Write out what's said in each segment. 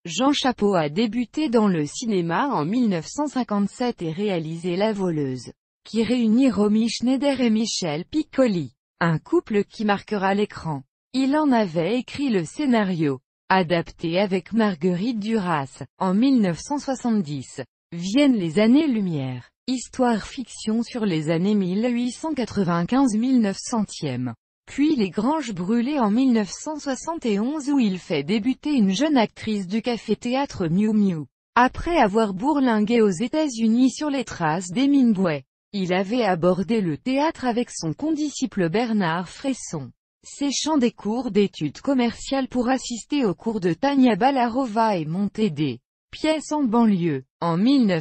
Jean Chapot a débuté dans le cinéma en 1957 et réalisé La Voleuse, qui réunit Romy Schneider et Michel Piccoli, un couple qui marquera l'écran. Il en avait écrit le scénario, adapté avec Marguerite Duras, en 1970. Viennent les années-lumière, histoire-fiction sur les années 1895-1900. Puis Les Granges brûlées en 1971 où il fait débuter une jeune actrice du café-théâtre Miu Miu. Après avoir bourlingué aux États-Unis sur les traces d'Hemingway, il avait abordé le théâtre avec son condisciple Bernard Fresson, séchant des cours d'études commerciales pour assister aux cours de Tania Ballarova et monter des pièces en banlieue. En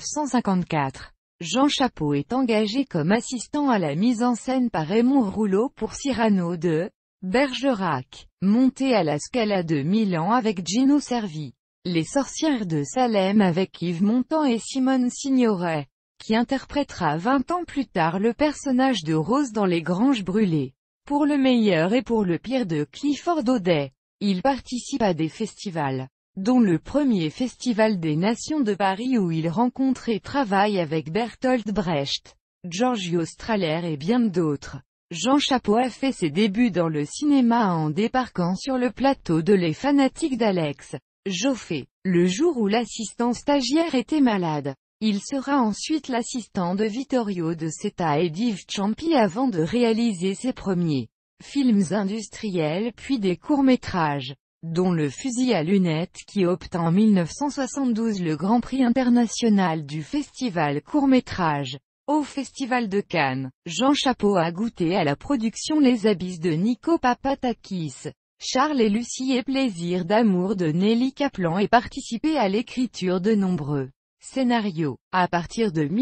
1954, Jean Chapot est engagé comme assistant à la mise en scène par Raymond Rouleau pour Cyrano de Bergerac, monté à la Scala de Milan avec Gino Cervi. Les Sorcières de Salem avec Yves Montand et Simone Signoret, qui interprétera 20 ans plus tard le personnage de Rose dans Les Granges brûlées. Pour le meilleur et pour le pire de Clifford Odets, il participe à des festivals, dont le premier Festival des Nations de Paris où il rencontre et travaille avec Bertolt Brecht, Giorgio Strahler et bien d'autres. Jean Chapot a fait ses débuts dans le cinéma en débarquant sur le plateau de Les Fanatiques d'Alex Joffé, le jour où l'assistant stagiaire était malade. Il sera ensuite l'assistant de Vittorio De Sitta et d'Yves Ciampi avant de réaliser ses premiers films industriels puis des courts-métrages, dont Le Fusil à lunettes qui obtint en 1972 le Grand Prix international du festival court-métrage. Au Festival de Cannes, Jean Chapot a goûté à la production Les Abysses de Nico Papatakis, Charles et Lucie et Plaisir d'amour de Nelly Kaplan et participé à l'écriture de nombreux scénarios. À partir de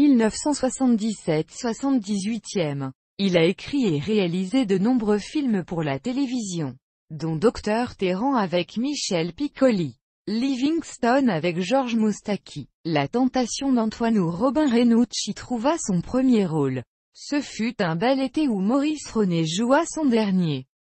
1977, 78e, il a écrit et réalisé de nombreux films pour la télévision, dont Docteur Terran avec Michel Piccoli, Livingstone avec Georges Moustaki, La Tentation d'Antoine où Robin Renucci trouva son premier rôle. Ce fut un bel été où Maurice Ronet joua son dernier